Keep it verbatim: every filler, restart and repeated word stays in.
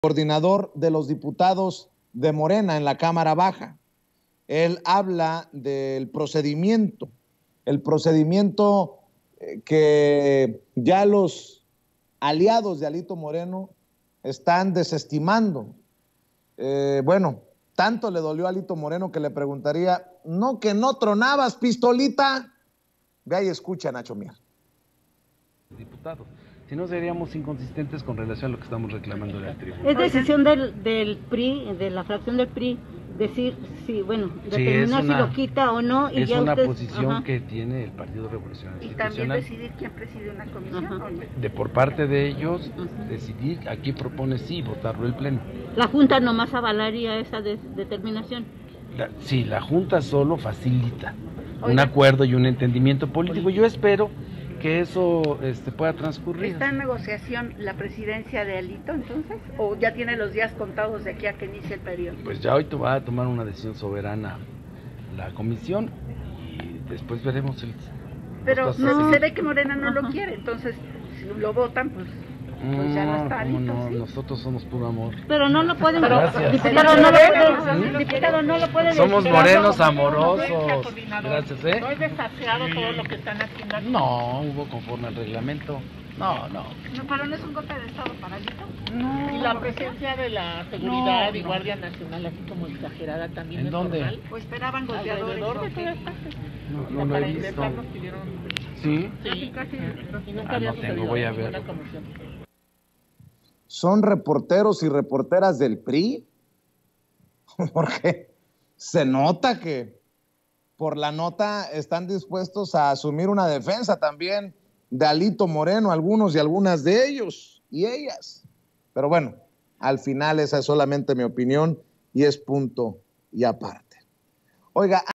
coordinador de los diputados de Morena en la Cámara Baja. Él habla del procedimiento, el procedimiento que ya los aliados de Alito Moreno están desestimando. Eh, bueno, tanto le dolió a Alito Moreno que le preguntaría, ¿no que no tronabas, pistolita? Ve y escucha, Nacho Mier. Diputados. Si no, seríamos inconsistentes con relación a lo que estamos reclamando en la tribuna. Es decisión del, del P R I, de la fracción del P R I, decir si, bueno, determinar sí, una, si lo quita o no. Y es ya una usted, posición ajá. que tiene el Partido Revolucionario Institucional. Y también decidir quién preside una comisión. Ajá. De por parte de ellos, ajá. decidir, aquí propone sí, votarlo el Pleno. La Junta nomás avalaría esa de, determinación. La, sí, la Junta solo facilita Oiga. un acuerdo y un entendimiento político. Yo espero que eso este, pueda transcurrir. ¿Está en negociación la presidencia de Alito entonces? ¿O ya tiene los días contados de aquí a que inicie el periodo? Pues ya hoy va a tomar una decisión soberana la comisión y después veremos el... Pero no, se ve que Morena no lo quiere, entonces si lo votan, pues, pues ya no está Alito. No, ¿sí? Nosotros somos puro amor. Pero no lo pueden... Gracias. Diputado, no lo puede, diputado, no lo puede Somos decir. morenos amorosos. Gracias, ¿eh? ¿No es desafiado todo lo que están haciendo? No, hubo conforme al reglamento. No, no. No, pero no es un golpe de Estado para Alito. No. Y la presencia de la seguridad No, y no. Guardia Nacional, así como exagerada, también ¿En es dónde? normal. ¿O esperaban golpeadores? Alrededor de ¿o qué? todas partes. No, O no sea, lo he para visto. ingresar nos pidieron... ¿Sí? Sí, Casi, y nunca Ah, había no tengo, sucedido voy a en ninguna ver. comisión. ¿Son reporteros y reporteras del P R I? Porque se nota que por la nota están dispuestos a asumir una defensa también de Alito Moreno, algunos y algunas de ellos y ellas. Pero bueno, al final esa es solamente mi opinión y es punto y aparte. Oiga,